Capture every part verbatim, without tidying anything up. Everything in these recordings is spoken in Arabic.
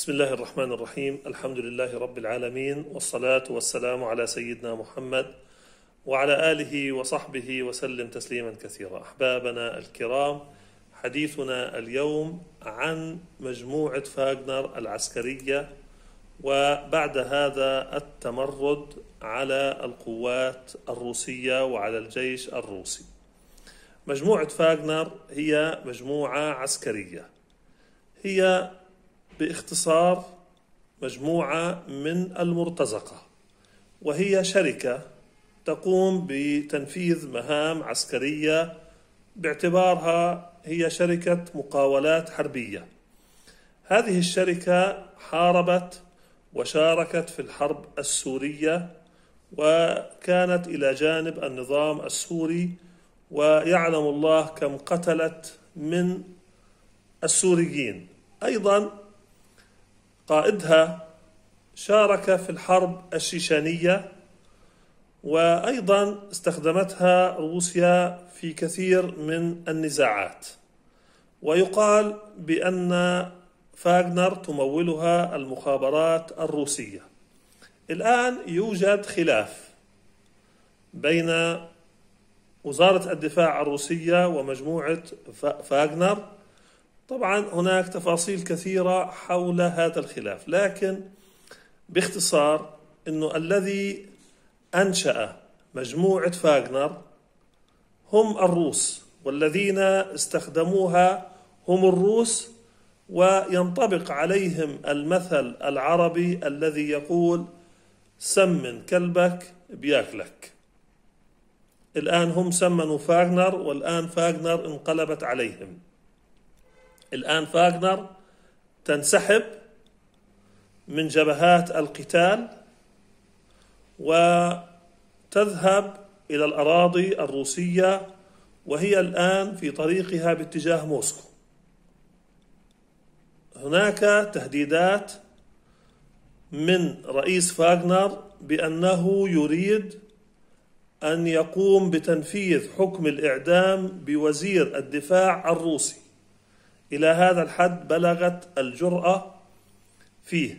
بسم الله الرحمن الرحيم. الحمد لله رب العالمين، والصلاة والسلام على سيدنا محمد وعلى آله وصحبه وسلم تسليما كثيرا. أحبابنا الكرام، حديثنا اليوم عن مجموعة فاغنر العسكرية، وبعد هذا التمرد على القوات الروسية وعلى الجيش الروسي. مجموعة فاغنر هي مجموعة عسكرية، هي باختصار مجموعة من المرتزقة، وهي شركة تقوم بتنفيذ مهام عسكرية باعتبارها هي شركة مقاولات حربية. هذه الشركة حاربت وشاركت في الحرب السورية، وكانت إلى جانب النظام السوري، ويعلم الله كم قتلت من السوريين. أيضا قائدها شارك في الحرب الشيشانية، وأيضا استخدمتها روسيا في كثير من النزاعات، ويقال بأن فاغنر تمولها المخابرات الروسية. الآن يوجد خلاف بين وزارة الدفاع الروسية ومجموعة فاغنر. طبعا هناك تفاصيل كثيرة حول هذا الخلاف، لكن باختصار أنه الذي أنشأ مجموعة فاغنر هم الروس، والذين استخدموها هم الروس، وينطبق عليهم المثل العربي الذي يقول سمن كلبك بياكلك. الآن هم سمنوا فاغنر، والآن فاغنر انقلبت عليهم. الآن فاغنر تنسحب من جبهات القتال وتذهب إلى الأراضي الروسية، وهي الآن في طريقها باتجاه موسكو. هناك تهديدات من رئيس فاغنر بأنه يريد أن يقوم بتنفيذ حكم الإعدام بوزير الدفاع الروسي. إلى هذا الحد بلغت الجرأة فيه.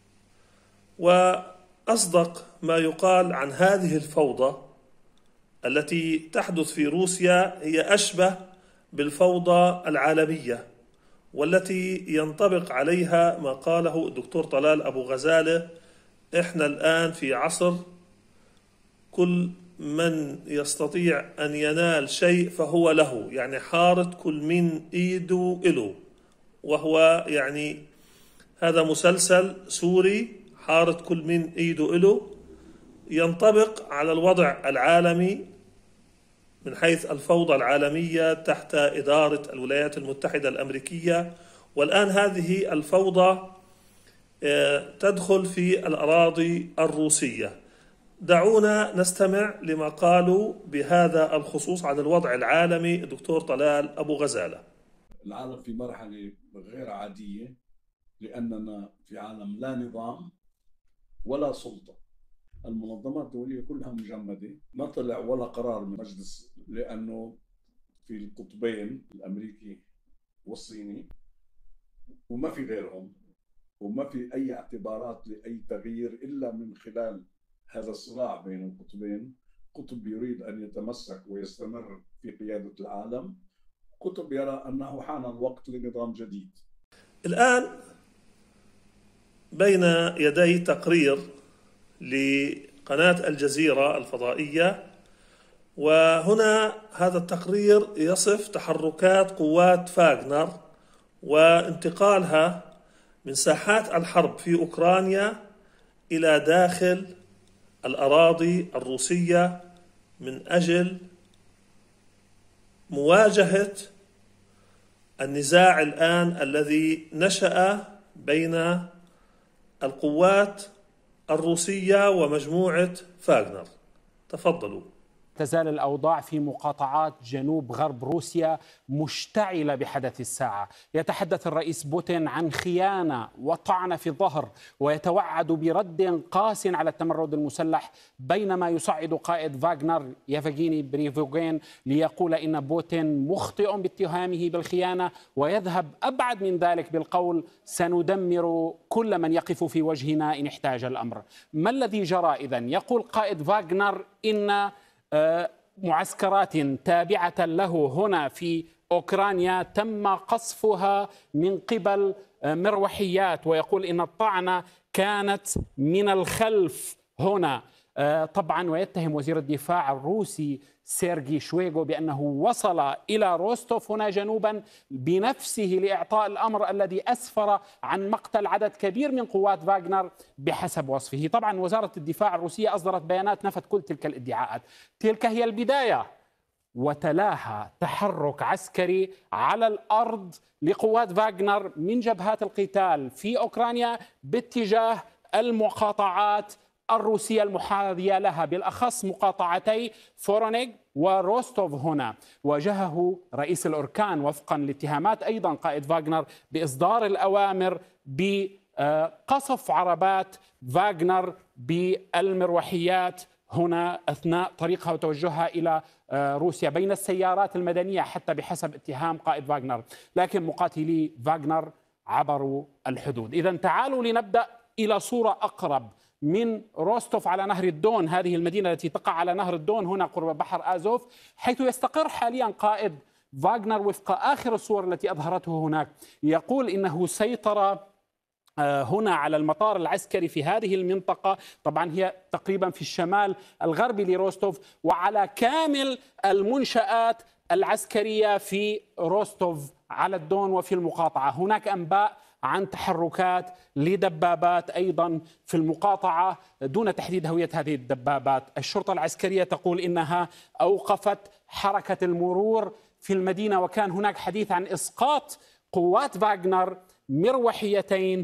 وأصدق ما يقال عن هذه الفوضى التي تحدث في روسيا هي أشبه بالفوضى العالمية، والتي ينطبق عليها ما قاله الدكتور طلال أبو غزالة: إحنا الآن في عصر كل من يستطيع أن ينال شيء فهو له، يعني حارة كل من إيده إله. وهو يعني هذا مسلسل سوري، حارة كل من إيده إله، ينطبق على الوضع العالمي من حيث الفوضى العالمية تحت إدارة الولايات المتحدة الأمريكية. والآن هذه الفوضى تدخل في الأراضي الروسية. دعونا نستمع لما قالوا بهذا الخصوص على الوضع العالمي الدكتور طلال أبو غزالة. العالم في مرحلة غير عادية، لأننا في عالم لا نظام ولا سلطة. المنظمات الدولية كلها مجمدة، ما طلع ولا قرار من مجلس، لأنه في القطبين الأمريكي والصيني، وما في غيرهم، وما في أي اعتبارات لأي تغيير إلا من خلال هذا الصراع بين القطبين. قطب يريد أن يتمسك ويستمر في قيادة العالم، قطب يرى أنه حان الوقت لنظام جديد. الآن بين يدي تقرير لقناة الجزيرة الفضائية، وهنا هذا التقرير يصف تحركات قوات فاغنر وانتقالها من ساحات الحرب في أوكرانيا إلى داخل الأراضي الروسية من أجل مواجهة النزاع الآن الذي نشأ بين القوات الروسية ومجموعة فاغنر. تفضلوا. تزال الأوضاع في مقاطعات جنوب غرب روسيا مشتعلة بحدث الساعة. يتحدث الرئيس بوتين عن خيانة وطعن في الظهر، ويتوعد برد قاس على التمرد المسلح، بينما يصعد قائد فاغنر يفغيني بريغوجين ليقول إن بوتين مخطئ باتهامه بالخيانة، ويذهب أبعد من ذلك بالقول سندمر كل من يقف في وجهنا إن احتاج الأمر. ما الذي جرى إذن؟ يقول قائد فاغنر إن معسكرات تابعة له هنا في أوكرانيا تم قصفها من قبل مروحيات، ويقول إن الطعنة كانت من الخلف هنا. طبعا ويتهم وزير الدفاع الروسي سيرجي شويغو بأنه وصل إلى روستوف هنا جنوبا بنفسه لإعطاء الأمر الذي أسفر عن مقتل عدد كبير من قوات فاغنر بحسب وصفه. طبعا وزارة الدفاع الروسية أصدرت بيانات نفت كل تلك الادعاءات. تلك هي البداية، وتلاها تحرك عسكري على الأرض لقوات فاغنر من جبهات القتال في أوكرانيا باتجاه المقاطعات الروسية المحاذية لها، بالأخص مقاطعتي فورونيغ وروستوف هنا. واجهه رئيس الأركان وفقا لاتهامات أيضا قائد فاغنر بإصدار الأوامر بقصف عربات فاغنر بالمروحيات هنا أثناء طريقها وتوجهها إلى روسيا بين السيارات المدنية حتى بحسب اتهام قائد فاغنر، لكن مقاتلي فاغنر عبروا الحدود. إذن تعالوا لنبدأ إلى صورة أقرب من روستوف على نهر الدون، هذه المدينة التي تقع على نهر الدون هنا قرب بحر آزوف، حيث يستقر حاليا قائد فاغنر وفق آخر الصور التي أظهرته هناك. يقول إنه سيطر هنا على المطار العسكري في هذه المنطقة، طبعا هي تقريبا في الشمال الغربي لروستوف، وعلى كامل المنشآت العسكرية في روستوف على الدون وفي المقاطعة. هناك أنباء عن تحركات لدبابات أيضا في المقاطعة دون تحديد هوية هذه الدبابات. الشرطة العسكرية تقول إنها أوقفت حركة المرور في المدينة، وكان هناك حديث عن إسقاط قوات فاغنر مروحيتين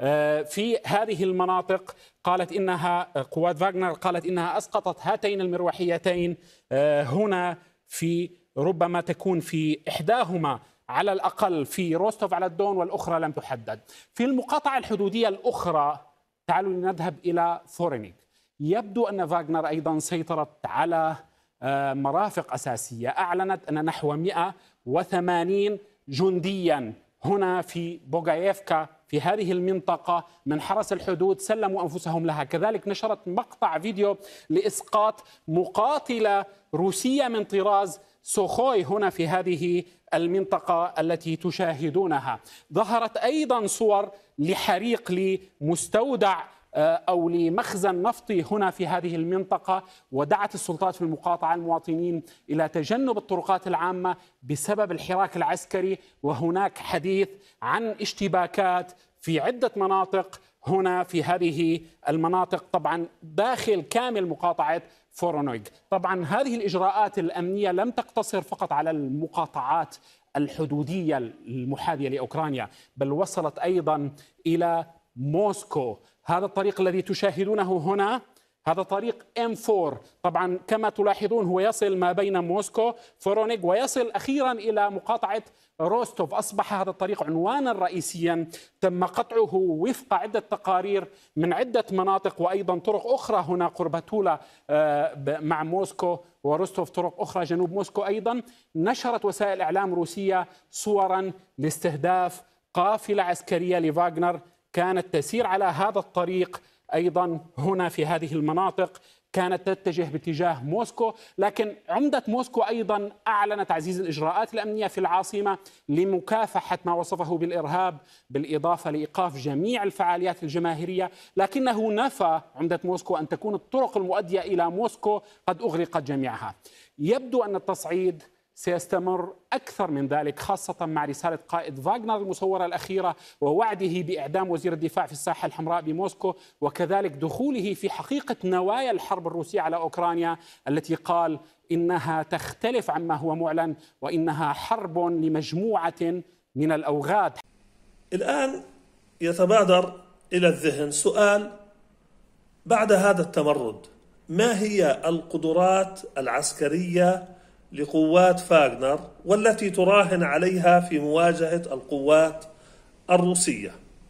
في هذه المناطق. قالت إنها قوات فاغنر قالت إنها أسقطت هاتين المروحيتين هنا، في ربما تكون في إحداهما على الأقل في روستوف على الدون والأخرى لم تحدد. في المقاطعة الحدودية الأخرى تعالوا نذهب إلى فورونيغ. يبدو أن فاغنر أيضا سيطرت على مرافق أساسية. أعلنت أن نحو مئة وثمانين جنديا هنا في بوغايفكا في هذه المنطقة من حرس الحدود سلموا أنفسهم لها. كذلك نشرت مقطع فيديو لإسقاط مقاتلة روسية من طراز سوخوي هنا في هذه المنطقة التي تشاهدونها. ظهرت أيضا صور لحريق لمستودع أو لمخزن نفطي هنا في هذه المنطقة، ودعت السلطات في المقاطعة المواطنين إلى تجنب الطرقات العامة بسبب الحراك العسكري. وهناك حديث عن اشتباكات في عدة مناطق هنا في هذه المناطق، طبعا داخل كامل مقاطعة فورونيغ. طبعا هذه الإجراءات الأمنية لم تقتصر فقط على المقاطعات الحدودية المحاذية لأوكرانيا، بل وصلت أيضا إلى موسكو. هذا الطريق الذي تشاهدونه هنا هذا طريق إم أربعة، طبعا كما تلاحظون هو يصل ما بين موسكو فورونيغ ويصل أخيرا إلى مقاطعة روستوف. أصبح هذا الطريق عنوانا رئيسيا تم قطعه وفق عدة تقارير من عدة مناطق، وأيضا طرق أخرى هنا قرب تولا مع موسكو، وروستوف طرق أخرى جنوب موسكو أيضا. نشرت وسائل إعلام روسية صورا لاستهداف قافلة عسكرية لفاغنر كانت تسير على هذا الطريق أيضا هنا في هذه المناطق، كانت تتجه باتجاه موسكو. لكن عمدة موسكو أيضا أعلن تعزيز الإجراءات الأمنية في العاصمة لمكافحة ما وصفه بالإرهاب، بالإضافة لإيقاف جميع الفعاليات الجماهيرية. لكنه نفى عمدة موسكو أن تكون الطرق المؤدية إلى موسكو قد أغلقت جميعها. يبدو أن التصعيد سيستمر أكثر من ذلك، خاصة مع رسالة قائد فاغنر المصورة الأخيرة ووعده بإعدام وزير الدفاع في الساحة الحمراء بموسكو، وكذلك دخوله في حقيقة نوايا الحرب الروسية على أوكرانيا التي قال إنها تختلف عما هو معلن وإنها حرب لمجموعة من الأوغاد. الآن يتبادر إلى الذهن سؤال: بعد هذا التمرد ما هي القدرات العسكرية لقوات فاغنر والتي تراهن عليها في مواجهة القوات الروسية.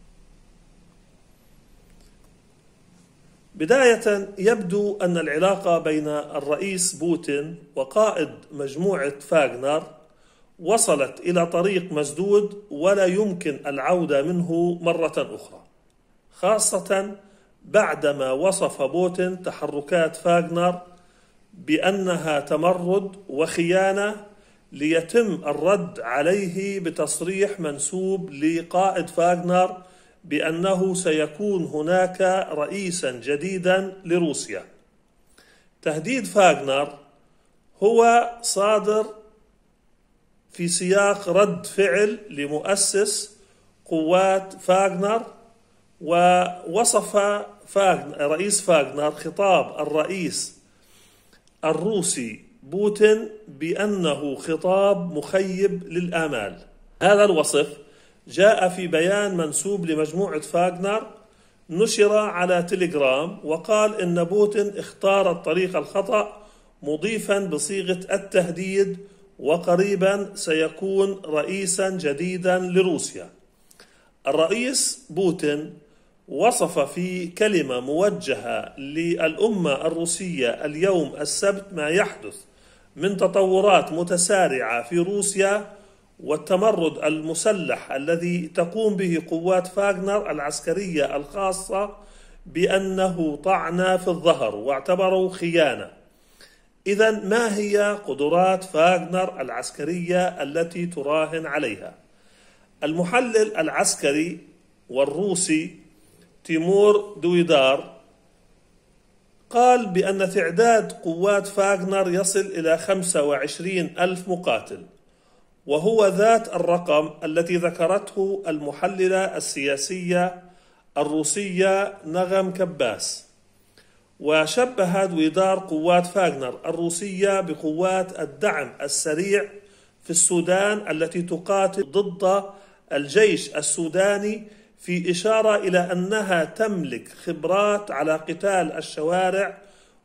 بداية، يبدو أن العلاقة بين الرئيس بوتين وقائد مجموعة فاغنر وصلت إلى طريق مسدود ولا يمكن العودة منه مرة أخرى، خاصة بعدما وصف بوتين تحركات فاغنر بأنها تمرد وخيانة، ليتم الرد عليه بتصريح منسوب لقائد فاغنر بأنه سيكون هناك رئيسا جديدا لروسيا. تهديد فاغنر هو صادر في سياق رد فعل لمؤسس قوات فاغنر، ووصف فاغنر رئيس فاغنر خطاب الرئيس الروسي بوتين بأنه خطاب مخيب للآمال. هذا الوصف جاء في بيان منسوب لمجموعة فاغنر نشر على تليجرام، وقال إن بوتين اختار الطريق الخطأ، مضيفا بصيغة التهديد وقريبا سيكون رئيسا جديدا لروسيا. الرئيس بوتين وصف في كلمة موجهة للأمة الروسية اليوم السبت ما يحدث من تطورات متسارعة في روسيا والتمرد المسلح الذي تقوم به قوات فاغنر العسكرية الخاصة بأنه طعن في الظهر، واعتبره خيانة. إذن ما هي قدرات فاغنر العسكرية التي تراهن عليها؟ المحلل العسكري والروسي تيمور دويدار قال بأن تعداد قوات فاغنر يصل إلى خمسة وعشرين ألف مقاتل، وهو ذات الرقم التي ذكرته المحللة السياسية الروسية نغم كباس. وشبه دويدار قوات فاغنر الروسية بقوات الدعم السريع في السودان التي تقاتل ضد الجيش السوداني، في إشارة إلى أنها تملك خبرات على قتال الشوارع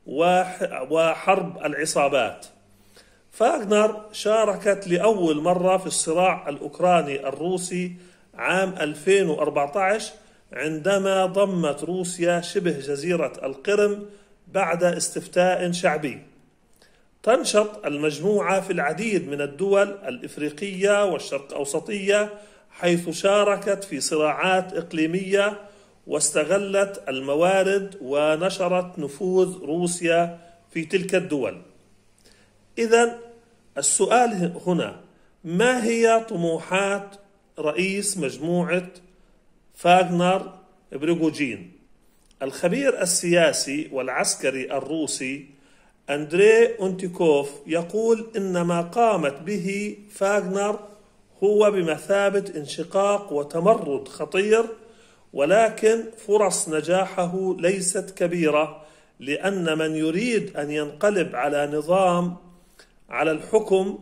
وحرب العصابات. فاغنر شاركت لأول مرة في الصراع الأوكراني الروسي عام ألفين وأربعة عشر عندما ضمت روسيا شبه جزيرة القرم بعد استفتاء شعبي. تنشط المجموعة في العديد من الدول الإفريقية والشرق أوسطية، حيث شاركت في صراعات إقليمية واستغلت الموارد ونشرت نفوذ روسيا في تلك الدول. إذن السؤال هنا، ما هي طموحات رئيس مجموعة فاغنر بريغوجين؟ الخبير السياسي والعسكري الروسي أندري أونتيكوف يقول إن ما قامت به فاغنر هو بمثابة انشقاق وتمرد خطير، ولكن فرص نجاحه ليست كبيرة، لأن من يريد أن ينقلب على نظام على الحكم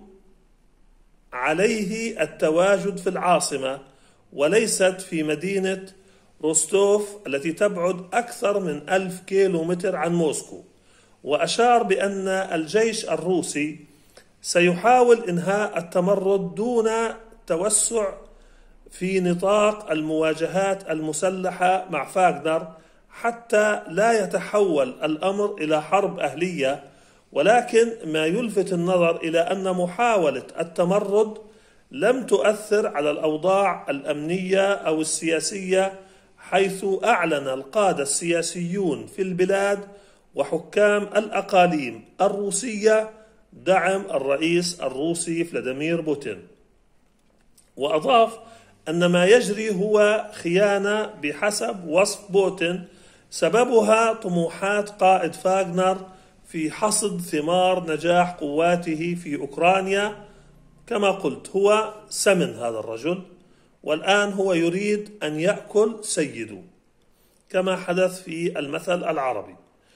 عليه التواجد في العاصمة وليست في مدينة روستوف التي تبعد أكثر من ألف كيلو متر عن موسكو. وأشار بأن الجيش الروسي سيحاول إنهاء التمرد دون توسع في نطاق المواجهات المسلحة مع فاغنر حتى لا يتحول الأمر إلى حرب أهلية. ولكن ما يلفت النظر إلى أن محاولة التمرد لم تؤثر على الأوضاع الأمنية أو السياسية، حيث أعلن القادة السياسيون في البلاد وحكام الأقاليم الروسية دعم الرئيس الروسي فلاديمير بوتين. وأضاف أن ما يجري هو خيانة بحسب وصف بوتين، سببها طموحات قائد فاغنر في حصد ثمار نجاح قواته في أوكرانيا. كما قلت، هو سمن هذا الرجل، والآن هو يريد أن يأكل سيده كما حدث في المثل العربي،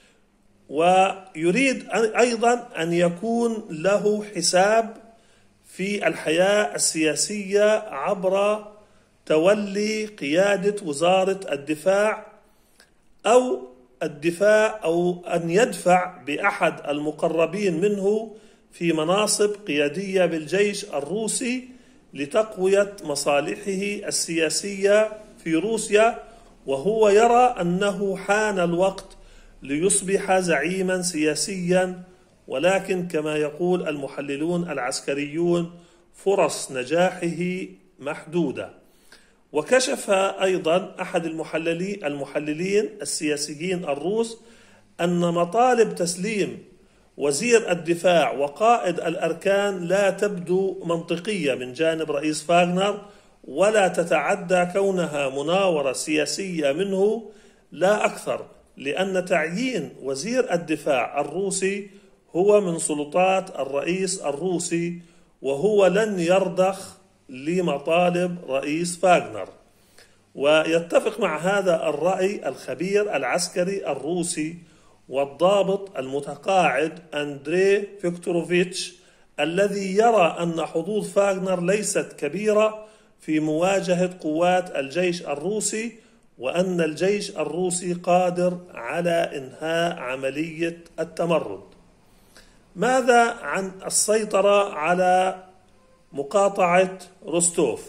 ويريد أيضا أن يكون له حساب في الحياة السياسية عبر تولي قيادة وزارة الدفاع أو الدفاع أو أن يدفع بأحد المقربين منه في مناصب قيادية بالجيش الروسي لتقوية مصالحه السياسية في روسيا، وهو يرى أنه حان الوقت ليصبح زعيما سياسيا، ولكن كما يقول المحللون العسكريون فرص نجاحه محدودة. وكشف أيضا أحد المحللين المحللين السياسيين الروس أن مطالب تسليم وزير الدفاع وقائد الأركان لا تبدو منطقية من جانب رئيس فاغنر، ولا تتعدى كونها مناورة سياسية منه لا أكثر، لأن تعيين وزير الدفاع الروسي هو من سلطات الرئيس الروسي، وهو لن يرضخ لمطالب رئيس فاغنر. ويتفق مع هذا الرأي الخبير العسكري الروسي والضابط المتقاعد أندري فيكتوروفيتش، الذي يرى أن حظوظ فاغنر ليست كبيرة في مواجهة قوات الجيش الروسي، وأن الجيش الروسي قادر على إنهاء عملية التمرد. ماذا عن السيطرة على مقاطعة روستوف؟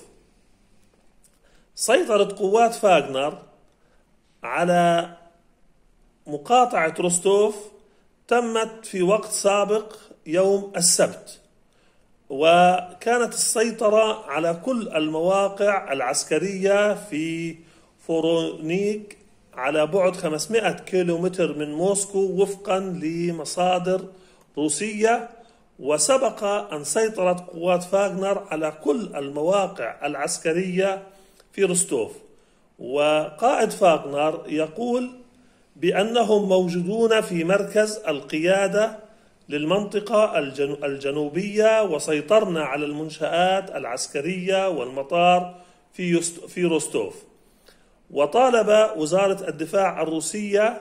سيطرة قوات فاغنر على مقاطعة روستوف تمت في وقت سابق يوم السبت، وكانت السيطرة على كل المواقع العسكرية في فورونيك على بعد خمسمائة كيلومتر من موسكو وفقا لمصادر روسية. وسبق أن سيطرت قوات فاغنر على كل المواقع العسكرية في روستوف. وقائد فاغنر يقول بأنهم موجودون في مركز القيادة للمنطقة الجنوبية، وسيطرنا على المنشآت العسكرية والمطار في في روستوف. وطالب وزارة الدفاع الروسية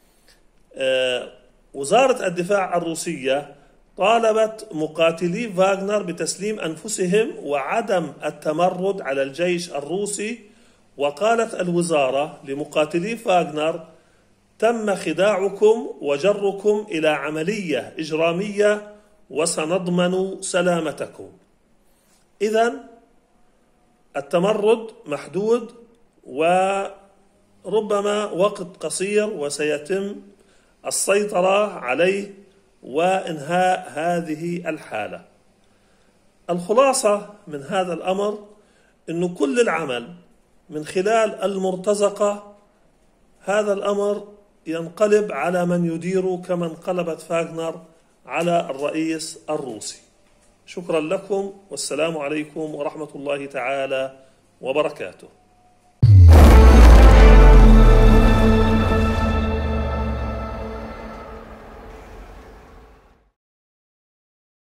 وزارة الدفاع الروسية طالبت مقاتلي فاغنر بتسليم أنفسهم وعدم التمرد على الجيش الروسي. وقالت الوزارة لمقاتلي فاغنر: تم خداعكم وجركم إلى عملية إجرامية وسنضمن سلامتكم. إذن التمرد محدود وربما وقت قصير وسيتم السيطرة عليه وإنهاء هذه الحالة. الخلاصة من هذا الأمر أن كل العمل من خلال المرتزقة، هذا الأمر ينقلب على من يدير كما انقلبت فاغنر على الرئيس الروسي. شكرا لكم، والسلام عليكم ورحمة الله تعالى وبركاته.